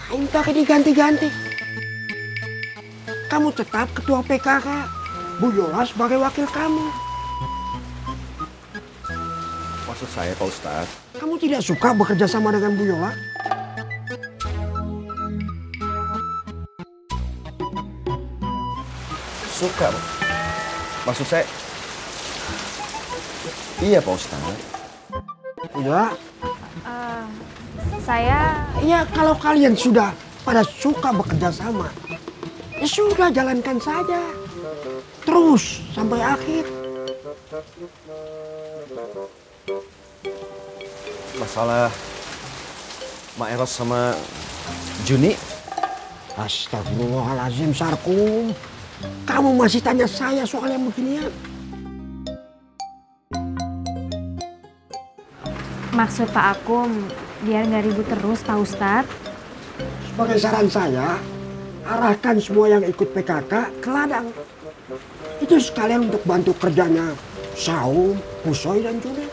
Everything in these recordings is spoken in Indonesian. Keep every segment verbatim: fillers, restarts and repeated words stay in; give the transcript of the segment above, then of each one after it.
Ngapain pakai diganti-ganti? Kamu tetap ketua P K K. Bu Yola sebagai wakil kamu. Maksud saya Pak Ustadz. Kamu tidak suka bekerja sama dengan Bu Yola? Suka, Pak. Maksud saya... Iya Pak Ustadz. Iya. Uh, saya... Iya, kalau kalian sudah pada suka bekerja sama, ya sudah jalankan saja. Terus sampai akhir. Masalah Mak Eros sama Juni. Astagfirullahaladzim, Sarkum. Kamu masih tanya saya soal yang beginian? Maksud Pak Akum, biar nggak ribut terus Pak Ustadz. Sebagai saran saya, arahkan semua yang ikut P K K ke ladang. Itu sekalian untuk bantu kerjanya Saum, Kusoy, dan Juni.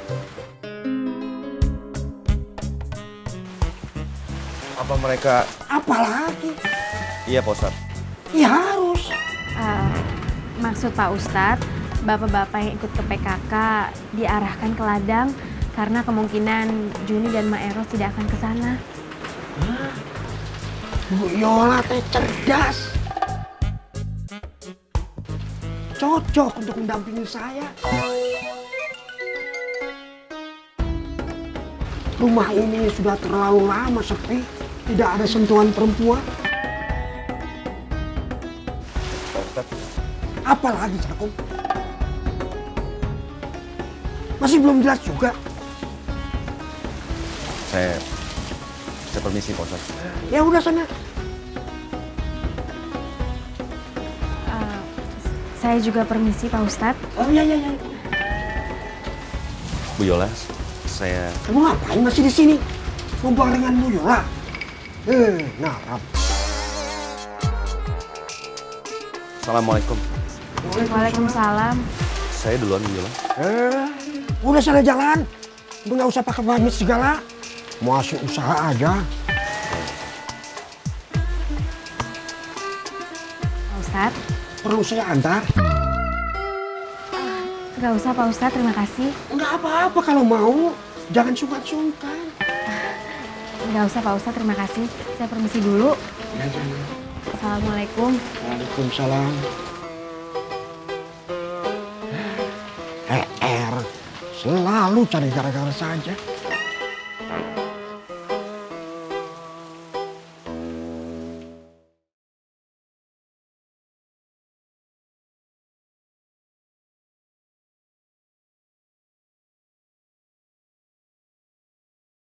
Apa mereka... Apalagi? Iya Pak Ustadz. Ya harus. Uh, maksud Pak Ustadz, bapak-bapak yang ikut ke P K K diarahkan ke ladang karena kemungkinan Juni dan Mak Eros tidak akan ke sana. Bu Yola teh cerdas. Cocok untuk mendampingi saya. Rumah ini sudah terlalu lama sepi, tidak ada sentuhan perempuan. Apalagi, Sarkum? Masih belum jelas juga. Saya... Saya permisi Pak Ustadz. Ya udah sana. Uh, saya juga permisi Pak Ustadz. Oh iya, iya, iya. Bu Yola, saya... Kamu ngapain masih di sini? Ngumpul dengan Bu Yola? Eh, narap. Assalamualaikum. Waalaikumsalam. Saya duluan Bu Yola. Eh, udah sana jalan. Udah nggak usah pakai pamit segala. Masih usaha aja. Pak Ustadz. Perlu saya antar? Uh, nggak usah Pak Ustadz, terima kasih. Nggak apa-apa kalau mau. Jangan sungkan-sungkan. Nggak usah Pak Ustadz, terima kasih. Saya permisi dulu. Ya, ya. Assalamualaikum. Waalaikumsalam. Eh, Er, selalu cari gara-gara saja.